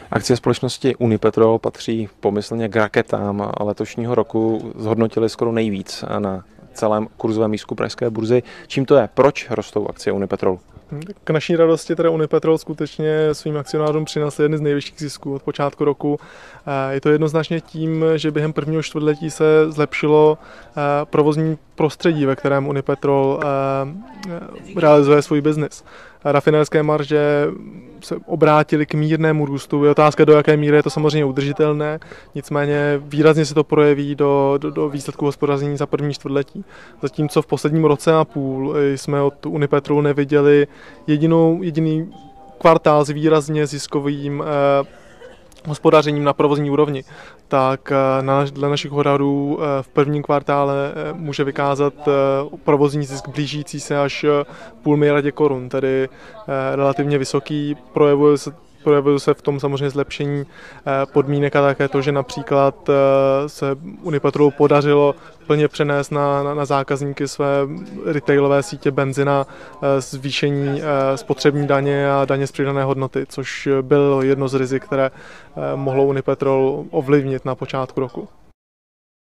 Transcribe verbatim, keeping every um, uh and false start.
Akcie společnosti Unipetrol patří pomyslně k raketám letošního roku, zhodnotili skoro nejvíc na celém kurzovém lístku pražské burzy. Čím to je? Proč rostou akcie Unipetrolu? K naší radosti teda Unipetrol skutečně svým akcionářům přinesl jedny z nejvyšších zisků od počátku roku. Je to jednoznačně tím, že během prvního čtvrtletí se zlepšilo provozní prostředí, ve kterém Unipetrol realizuje svůj biznis. Rafinérské marže se obrátily k mírnému růstu. Je otázka, do jaké míry je to samozřejmě udržitelné, nicméně výrazně se to projeví do, do, do výsledku hospodaření za první čtvrtletí. Zatímco v posledním roce a půl jsme od Unipetrolu neviděli jedinou, jediný kvartál s výrazně ziskovým eh, hospodařením na provozní úrovni, tak na, dle našich odhadů v prvním kvartále může vykázat provozní zisk blížící se až půl miliardě korun, tedy relativně vysoký. Projevuje se Projevuje se v tom samozřejmě zlepšení podmínek a také to, že například se Unipetrolu podařilo plně přenést na, na, na zákazníky své retailové sítě benzina zvýšení spotřební daně a daně z přidané hodnoty, což bylo jedno z rizik, které mohlo Unipetrol ovlivnit na počátku roku.